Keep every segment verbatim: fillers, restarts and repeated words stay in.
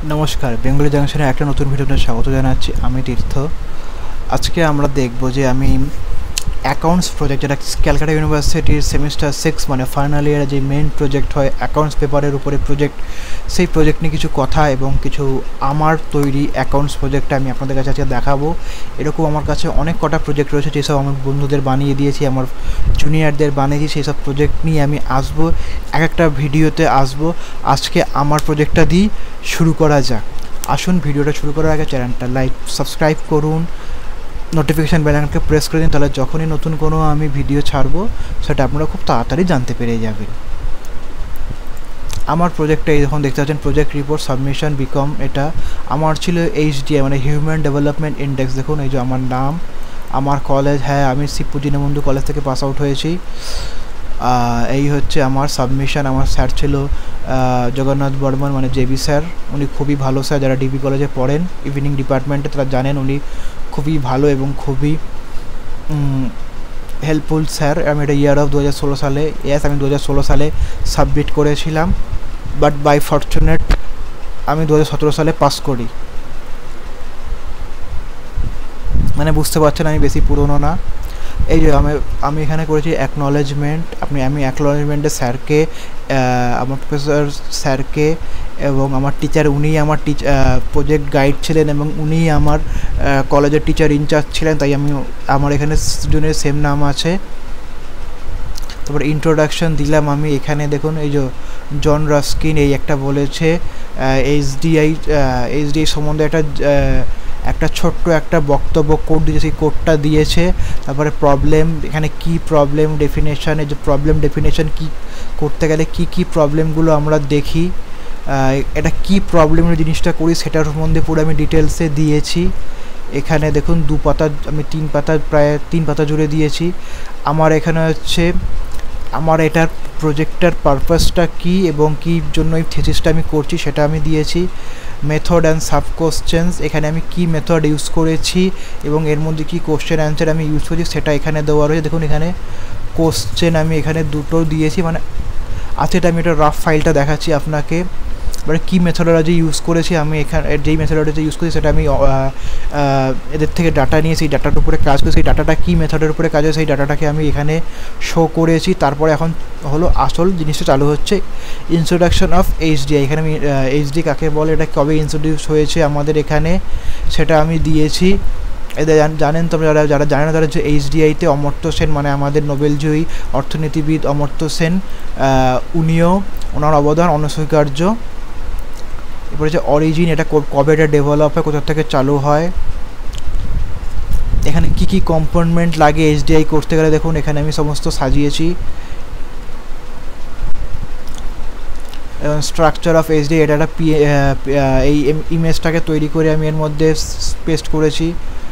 নমস্কার, বেঙ্গলি জাংশনে একটা নতুন ভিডিওতে স্বাগত জানাচ্ছি। আমি তীর্থ। আজকে আমরা দেখব যে আমি অ্যাকাউন্টস প্রজেক্ট, যেটা ক্যালকাটা ইউনিভার্সিটির সেমিস্টার সিক্স মানে ফাইনাল ইয়ারে যে মেন প্রজেক্ট হয় অ্যাকাউন্টস পেপারের উপরে প্রজেক্ট, সেই প্রজেক্ট নিয়ে কিছু কথা এবং কিছু আমার তৈরি অ্যাকাউন্টস প্রজেক্টটা আমি আপনাদের কাছে আজকে দেখাবো। এরকম আমার কাছে অনেক কটা প্রজেক্ট রয়েছে যেসব আমার বন্ধুদের বানিয়ে দিয়েছি, আমার জুনিয়রদের বানিয়েছি। সেই সব প্রজেক্ট নিয়ে আমি আসবো, এক একটা ভিডিওতে আসবো। আজকে আমার প্রজেক্টটা দিয়ে শুরু করা যাক। আসুন, ভিডিওটা শুরু করার আগে চ্যানেলটা লাইক সাবস্ক্রাইব করুন, নোটিফিকেশান বেল আইকনকে প্রেস করে দিন, তাহলে যখনই নতুন কোনো আমি ভিডিও ছাড়বো সেটা আপনারা খুব তাড়াতাড়ি জানতে পেরে যাবেন। আমার প্রজেক্টটা এই যখন দেখতে পাচ্ছেন, প্রজেক্ট রিপোর্ট সাবমিশন বিকম, এটা আমার ছিল এইচডিআই মানে হিউম্যান ডেভেলপমেন্ট ইন্ডেক্স। দেখুন এই যে আমার নাম, আমার কলেজ, হ্যাঁ আমি শিবপুর দীনবন্ধু কলেজ থেকে পাস আউট হয়েছি। এই হচ্ছে আমার সাবমিশন। আমার স্যার ছিল জগন্নাথ বর্মন মানে জেবি স্যার, উনি খুবই ভালো স্যার। যারা ডিবি কলেজে পড়েন ইভিনিং ডিপার্টমেন্টে তারা জানেন উনি খুবই ভালো এবং খুবই হেল্পফুল স্যার। আমি এটা ইয়ার অফ দু হাজার ষোলো সালে, ইয়াস আমি দু হাজার ষোলো সালে সাবমিট করেছিলাম, বাট বাই ফরচুনেট আমি দু হাজার সতেরো সালে পাস করি। মানে বুঝতে পারছেন আমি বেশি পুরনো না। এই যে আমি আমি এখানে করেছি অ্যাকনলেজমেন্ট। আপনি আমি অ্যাকনলেজমেন্টে স্যারকে, আমার প্রফেসর স্যারকে এবং আমার টিচার, উনিই আমার টিচ প্রজেক্ট গাইড ছিলেন এবং উনিই আমার কলেজের টিচার ইনচার্জ ছিলেন, তাই আমি আমার এখানে দুজনের সেম নাম আছে। তারপর ইন্ট্রোডাকশন দিলাম আমি এখানে। দেখুন এই যে জন রাস্কিন এই একটা বলেছে এইচডিআই এইচডিআই সম্বন্ধে একটা একটা ছোট্ট একটা বক্তব্য কোড দিয়েছে, সেই কোডটা দিয়েছে। তারপরে প্রবলেম, এখানে কি প্রবলেম ডেফিনেশন, এই যে প্রবলেম ডেফিনেশন কি করতে গেলে কি কি প্রবলেমগুলো আমরা দেখি, এটা কি প্রবলেমের জিনিসটা করি সেটার সম্বন্ধে পুরো আমি ডিটেলসে দিয়েছি। এখানে দেখুন দু পাতা, আমি তিন পাতা প্রায় তিন পাতা জুড়ে দিয়েছি। আমার এখানে হচ্ছে আমার এটার প্রজেক্টটার পারপাসটা কী এবং কী জন্য এই থিসিসটা আমি করছি সেটা আমি দিয়েছি। মেথড অ্যান্ড সাব কোশ্চেন্স, এখানে আমি কি মেথড ইউজ করেছি এবং এর মধ্যে কি কোশ্চেন অ্যান্সার আমি ইউজ করেছি সেটা এখানে দেওয়া রয়েছে। দেখুন এখানে কোশ্চেন আমি এখানে দুটো দিয়েছি, মানে আচ্ছা এটা আমি একটা রাফ ফাইলটা দেখাচ্ছি আপনাকে। মানে কী মেথডোলজি ইউজ করেছি আমি এখানে, যেই মেথডোলজি ইউজ করেছি সেটা আমি এদের থেকে ডাটা নিয়ে সেই ডাটার উপরে কাজ করি। সেই ডাটাটা কী মেথডের উপরে কাজ হয় সেই ডাটাটাকে আমি এখানে শো করেছি। তারপরে এখন হলো আসল জিনিসটা চালু হচ্ছে, ইন্ট্রোডাকশন অফ এইচডিআই। এখানে আমি এইচডি কাকে বলে, এটা কবে ইন্ট্রোডিউস হয়েছে আমাদের এখানে সেটা আমি দিয়েছি। এদের জানেন তো, যারা যারা জানেন না তারা হচ্ছে এইচডিআইতে অমর্ত্য সেন মানে আমাদের নোবেলজয়ী অর্থনীতিবিদ অমর্ত্য সেন, উনিও ওনার অবদান অনস্বীকার্য। এরপরে যে অরিজিন, এটা কবে এটা ডেভেলপ হয়, কোথা থেকে চালু হয়, এখানে কি কি কম্পোনেন্ট লাগে এইচডিআই করতে গেলে দেখুন এখানে আমি সমস্ত সাজিয়েছি। স্ট্রাকচার অফ এইচডিআই, এটা একটা পি এই ইমেজটাকে তৈরি করে আমি এর মধ্যে পেস্ট করেছি।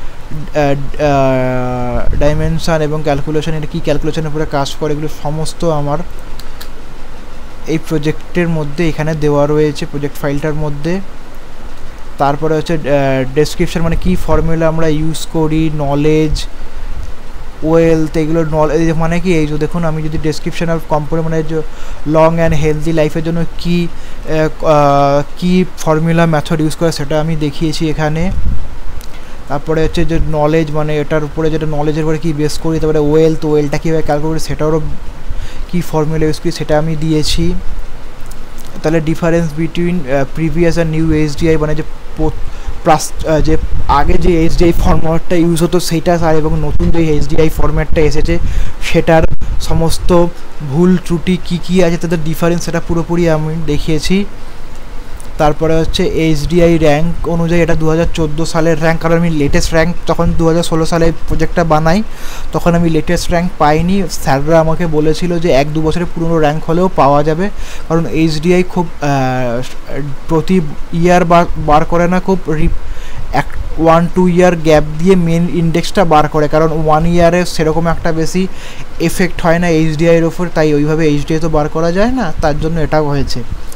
ডাইমেনশান এবং ক্যালকুলেশন, এটা কী ক্যালকুলেশনের উপরে কাজ করে এগুলো সমস্ত আমার এই প্রজেক্টের মধ্যে এখানে দেওয়া রয়েছে প্রজেক্ট ফাইলটার মধ্যে। তারপরে হচ্ছে ডেসক্রিপশন, মানে কী ফর্মুলা আমরা ইউজ করি, নলেজ, ওয়েলথ, এগুলো নলেজ মানে কি এই যে দেখুন আমি যদি ডেসক্রিপশন অফ কম্পোনেন্ট মানে যে লং অ্যান্ড হেলদি লাইফের জন্য কী কী ফর্মুলা মেথড ইউজ করে সেটা আমি দেখিয়েছি এখানে। তারপরে হচ্ছে যে নলেজ মানে এটার উপরে যেটা নলেজের উপরে কী বেস করি, তারপরে ওয়েলথ, ওয়েলটা কীভাবে ক্যালকুলেট করি সেটারও কী ফর্মুলা ইউজ করি সেটা আমি দিয়েছি। তাহলে ডিফারেন্স বিটুইন প্রিভিয়াস আর নিউ এইচডিআই মানে যে যে আগে যে এইচডিআই ফরম্যাটটা ইউজ হতো সেইটা আর এবং নতুন যে এইচডিআই ফরম্যাটটা এসেছে সেটার সমস্ত ভুল ত্রুটি কী কী আছে তাদের ডিফারেন্স সেটা পুরোপুরি আমি দেখিয়েছি। তারপরে হচ্ছে এইচডিআই র্যাঙ্ক অনুযায়ী, এটা দু হাজার চোদ্দো সালের র্যাঙ্ক, কারণ আমি লেটেস্ট র্যাঙ্ক তখন দু হাজার ষোলো সালে প্রজেক্টটা বানাই, তখন আমি লেটেস্ট র্যাঙ্ক পাইনি। স্যাররা আমাকে বলেছিল যে এক দু বছরের পুরনো র্যাঙ্ক হলেও পাওয়া যাবে, কারণ এইচডিআই খুব প্রতি ইয়ার বার বার করে না, খুব এক ওয়ান টু ইয়ার গ্যাপ দিয়ে মেন ইন্ডেক্সটা বার করে, কারণ ওয়ান ইয়ারে সেরকম একটা বেশি এফেক্ট হয় না এইচডিআইয়ের ওপর, তাই ওইভাবে এইচডিআই তো বার করা যায় না, তার জন্য এটাও হয়েছে।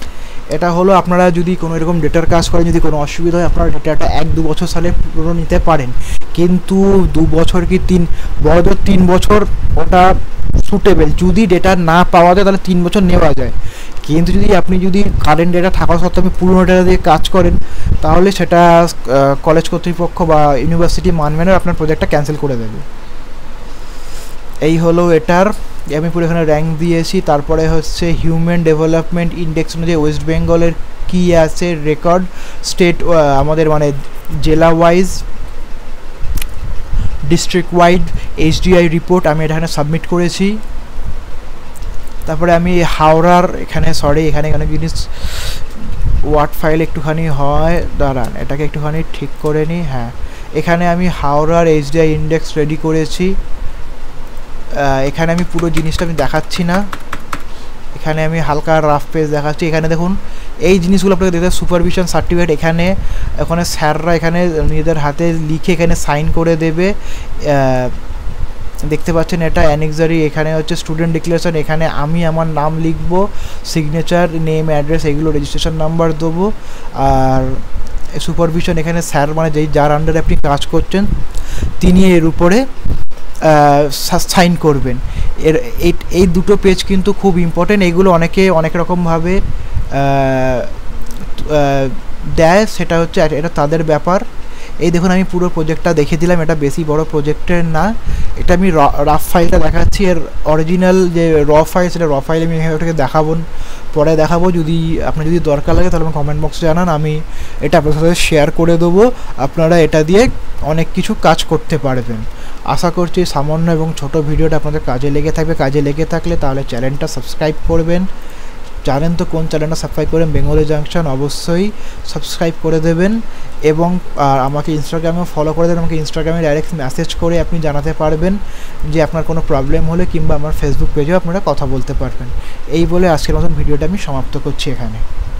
এটা হলো আপনারা যদি কোনো এরকম ডেটার কাজ করেন, যদি কোনো অসুবিধা হয় আপনারা ডেটাটা এক দু বছর সালে পুরো নিতে পারেন, কিন্তু দু বছর কি তিন বড় তিন বছর ওটা সুটেবেল। যদি ডেটা না পাওয়া যায় তাহলে তিন বছর নেওয়া যায়, কিন্তু যদি আপনি যদি কারেন্ট ডেটা থাকা সত্ত্বেও আপনি পুরনো ডেটা দিয়ে কাজ করেন তাহলে সেটা কলেজ কর্তৃপক্ষ বা ইউনিভার্সিটি মানবে না, আপনার প্রজেক্টটা ক্যান্সেল করে দেবে। এই হলো এটার, আমি পুরো এখানে র্যাঙ্ক দিয়েছি। তারপরে হচ্ছে হিউম্যান ডেভেলপমেন্ট ইন্ডেক্স অনুযায়ী ওয়েস্ট বেঙ্গলের কী আছে রেকর্ড, স্টেট আমাদের মানে জেলা wise, district wide HDI report আমি এখানে সাবমিট করেছি। তারপরে আমি হাওড়ার এখানে সরি এখানে এখানে জিনিস ওয়ার্ড ফাইল একটুখানি হয়, দাঁড়ান এটাকে একটুখানি ঠিক করে নিই। হ্যাঁ, এখানে আমি হাওড়ার এইচডিআই ইন্ডেক্স রেডি করেছি। এখানে আমি পুরো জিনিসটা আমি দেখাচ্ছি না, এখানে আমি হালকা রাফ পেজ দেখাচ্ছি। এখানে দেখুন এই জিনিসগুলো আপনাকে দেখতে সুপারভিশন সার্টিফিকেট, এখানে ওখানে স্যাররা এখানে নিজেদের হাতে লিখে এখানে সাইন করে দেবে। দেখতে পাচ্ছেন এটা অ্যানেক্সারি, এখানে হচ্ছে স্টুডেন্ট ডিক্লারেশন, এখানে আমি আমার নাম লিখব, সিগনেচার, নেম, অ্যাড্রেস, এগুলো রেজিস্ট্রেশন নাম্বার দেবো। আর সুপারভিশন এখানে স্যার মানে যেই যার আন্ডারে আপনি কাজ করছেন তিনি এর উপরে সাইন করবেন। এর এই দুটো পেজ কিন্তু খুব ইম্পর্টেন্ট, এইগুলো অনেকে অনেক রকমভাবে দেয়, সেটা হচ্ছে এটা তাদের ব্যাপার। এই দেখুন আমি পুরো প্রজেক্টটা দেখিয়ে দিলাম, এটা বেশি বড় প্রজেক্টের না, এটা আমি রাফ ফাইলটা দেখাচ্ছি। এর অরিজিনাল যে র ফাইল সেটা র ফাইল আমি ওটাকে দেখাবো, পরে দেখাবো। যদি আপনার যদি দরকার লাগে তাহলে আমার কমেন্ট বক্সে জানান, আমি এটা আপনার সাথে শেয়ার করে দেবো, আপনারা এটা দিয়ে অনেক কিছু কাজ করতে পারবেন। আশা করছি সামান্য এবং ছোট ভিডিওটা আপনাদের কাজে লেগে থাকবে। কাজে লেগে থাকলে তাহলে চ্যানেলটা সাবস্ক্রাইব করবেন, জানেন তো কোন চ্যানেলটা সাবস্ক্রাইব করেন, বেঙ্গলি জাংশন, অবশ্যই সাবস্ক্রাইব করে দেবেন। এবং আমাকে ইনস্টাগ্রামেও ফলো করে দেবেন, আমাকে ইনস্টাগ্রামে ডাইরেক্ট মেসেজ করে আপনি জানাতে পারবেন যে আপনার কোনো প্রবলেম হলে, কিংবা আমার ফেসবুক পেজেও আপনারা কথা বলতে পারবেন। এই বলে আজকের মতন ভিডিওটা আমি সমাপ্ত করছি এখানে।